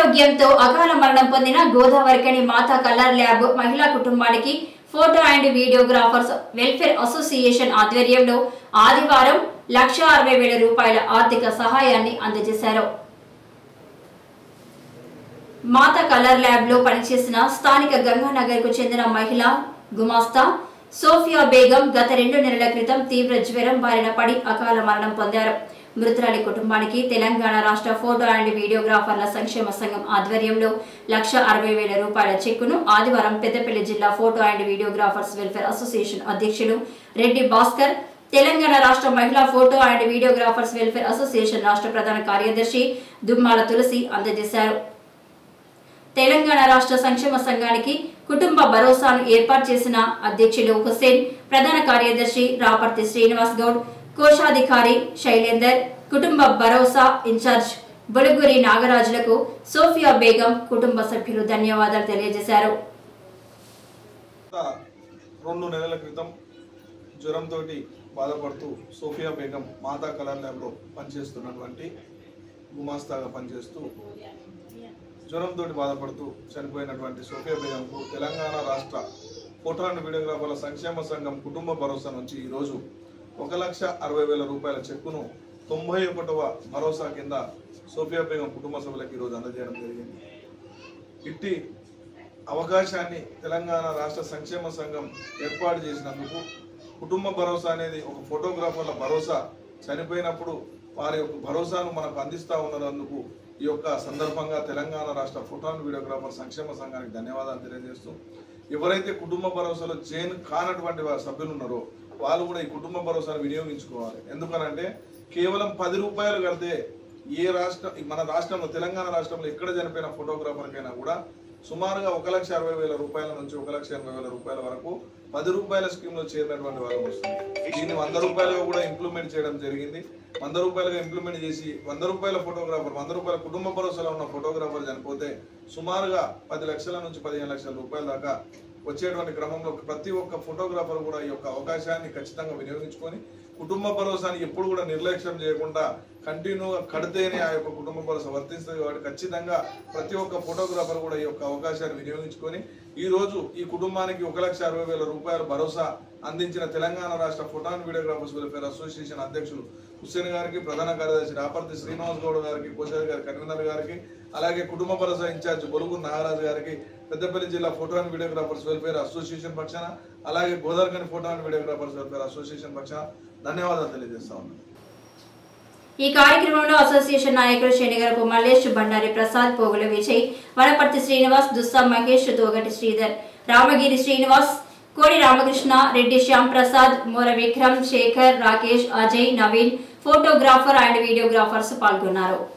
అనారోగ్యంతో అకాల మరణం పొందిన గోదావరికని మాతా కలర్ ల్యాబ్ మహిళా కుటుంబానికి photo and videographers welfare association ఆధ్వర్యంలో ఆదివారం 1,60,000 రూపాయల ఆర్థిక సహాయాన్ని అందజేశారు. మాతా కలర్ ల్యాబ్ లో పనిచేసిన స్థానిక గంగానగర్ కు చెందిన మహిళ గుమాస్తా సోఫియా బేగం గత 2 నెలల క్రితం తీవ్ర జ్వరం బారిన పడి అకాల మరణం పొందారు. మృతురాలి కుటుంబానికి తెలంగాణ రాష్ట్ర ఫోటో అండ్ వీడియోగ్రాఫర్ల సంక్షేమ సంఘం ఆధ్వర్యంలో 1,60,000 రూపాయల చెక్కును ఆదివారం పెద్దపల్లి జిల్లా photo and videographers welfare association అధ్యక్షులు రెడ్డి భాస్కర్, తెలంగాణ రాష్ట్ర మహిళా photo and videographers welfare association రాష్ట్ర ప్రధాన కార్యదర్శి దుమ్మాల తులసి అందజేశారు. తెలంగాణ రాష్ట్ర సంక్షేమ సంఘానికి కుటుంబ భరోసాను ఏర్పాటు చేసిన అధ్యక్షులు హుస్సేన్, ప్రధాన కార్యదర్శి రాపర్తి శ్రీనివాస్ గౌడ్, కోశాధికారి శైలేందర్, కుటుంబ భరోసా ఇన్ఛార్జ్ బొలుగురి నాగరాజులకు సోఫియా బేగం కుటుంబ సభ్యులు ధన్యవాదాలు తెలియజేశారు. 2 నెలల క్రితం జ్వరంతో బాధపడుతూ సోఫియా బేగం మాతా కలర్ ల్యాబ్లో పనిచేస్తున్నటువంటి గుమాస్తాగా పనిచేస్తూ జ్వరంతో బాధపడుతూ చనిపోయినటువంటి సోఫియా బేగంకు తెలంగాణ రాష్ట్ర ఫోటో అండ్ వీడియోగ్రాఫర్ల సంక్షేమ సంఘం కుటుంబ భరోసా నుంచి ఈరోజు 1,60,000 రూపాయల చెక్కును 91వ భరోసా కింద సోఫియా బేగం కుటుంబ సభ్యులకు ఈరోజు అందజేయడం జరిగింది. ఇట్టి అవకాశాన్ని తెలంగాణ రాష్ట్ర సంక్షేమ సంఘం ఏర్పాటు చేసినందుకు కుటుంబ భరోసా అనేది ఒక ఫోటోగ్రాఫర్ల భరోసా, చనిపోయినప్పుడు వారి యొక్క భరోసాను మనకు అందిస్తూ ఉన్నందుకు ఈ యొక్క సందర్భంగా తెలంగాణ రాష్ట్ర ఫోటో అండ్ వీడియోగ్రాఫర్ సంక్షేమ సంఘానికి ధన్యవాదాలు తెలియజేస్తూ, ఎవరైతే కుటుంబ భరోసాలో జాయిన్ కానటువంటి సభ్యులు ఉన్నారో వాళ్ళు కూడా ఈ కుటుంబ భరోసాను వినియోగించుకోవాలి. ఎందుకనంటే కేవలం 10 రూపాయలు కడితే మన రాష్ట్రంలో తెలంగాణ రాష్ట్రంలో ఎక్కడ చనిపోయిన ఫోటోగ్రాఫర్కైనా కూడా సుమారుగా 1,60,000 రూపాయల నుంచి 1,80,000 రూపాయల వరకు 10 రూపాయల స్కీమ్లో చేరినటువంటి వాళ్ళకి వస్తుంది. దీన్ని 100 రూపాయలుగా కూడా ఇంప్లిమెంట్ చేయడం జరిగింది. 100 రూపాయలుగా ఇంప్లిమెంట్ చేసి 100 రూపాయల ఫోటోగ్రాఫర్, 100 రూపాయల కుటుంబ భరోసాలో ఉన్న ఫోటోగ్రాఫర్ చనిపోతే సుమారుగా 10 లక్షల నుంచి 15 లక్షల రూపాయల దాకా వచ్చేటువంటి క్రమంలో ప్రతి ఒక్క ఫోటోగ్రాఫర్ కూడా ఈ యొక్క అవకాశాన్ని ఖచ్చితంగా వినియోగించుకొని కుటుంబ భరోసాని ఎప్పుడు కూడా నిర్లక్ష్యం చేయకుండా కంటిన్యూగా కడితేనే ఆ యొక్క కుటుంబ భరోసా వర్తిస్తుంది. కాబట్టి ఖచ్చితంగా ప్రతి ఒక్క ఫోటోగ్రాఫర్ కూడా ఈ యొక్క అవకాశాన్ని వినియోగించుకొని ఈ రోజు ఈ కుటుంబానికి 1,60,000 రూపాయల భరోసా అందించిన తెలంగాణ రాష్ట్ర photo and videographers welfare association అధ్యక్షులు హుస్సేన్ గారికి, ప్రధాన కార్యదర్శి రాపర్తి శ్రీనివాస్ గౌడ్ గారికి, కోశాధికారి కన్వీనర్ గారికి, అలాగే కుటుంబ భరోసా ఇన్ఛార్జ్ బొలుగురి నాగరాజు గారికి, పెద్దపల్లి జిల్లా photo and videographers welfare association పక్షాన, అలాగే Godavarikhani photo and videographers welfare association పక్షాన ధన్యవాదాలు తెలియజేస్తా ఉన్నాను. ఈ కార్యక్రమంలో అసోసియేషన్ నాయకులు శనిగరపు మల్లేష్, బండారి ప్రసాద్, పోగుల Vijay, Wanaparthy Srinivas, Dussa Mahesh, తోగటి Sridhar, Ramagiri Srinivas, Kodi Ramakrishna, Reddy Shyam Prasad, Mora Vikram, Shekar, Rakesh, Ajay, Naveen, photographer and videographers పాల్గొన్నారు.